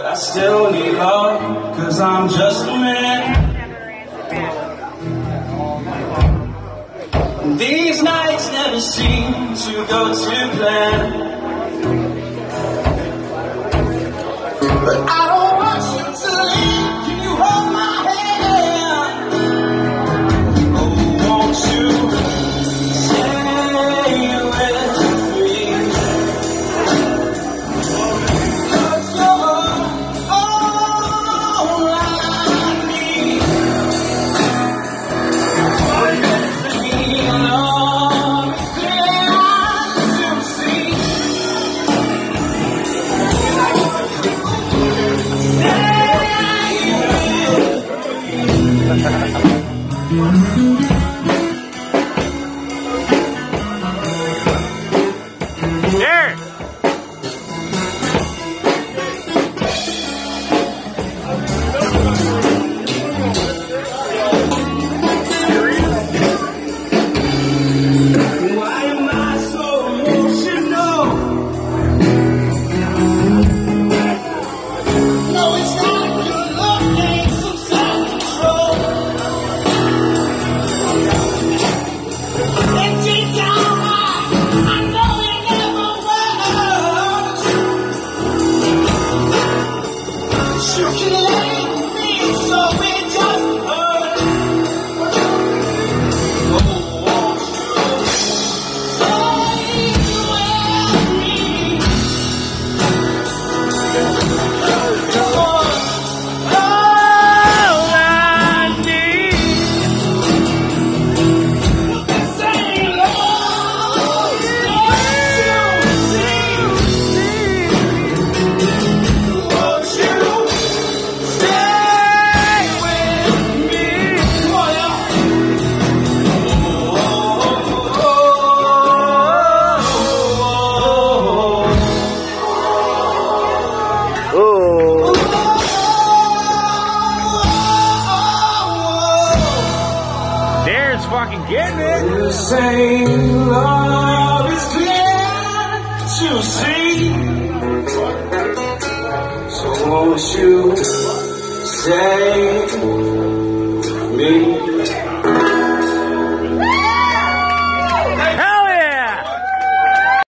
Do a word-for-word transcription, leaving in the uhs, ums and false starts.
but I still need love, cause I'm just a man. These nights never seem to go to plan, but I don't want you to leave. Can you hold my hand? Oh, won't you stay with me? 'Cause you're all I need. Derek! Why am I so emotional? No, it's not good love, ain't some self-control. And deep down, I, I know it never works. You can leave me, so it just hurts. Oh, won't you stay with me? You're all I need. Saying all won't you stay with me? Oh, yeah. Oh. Darren's fucking getting it. You say love is clear to see, so won't you stay with me?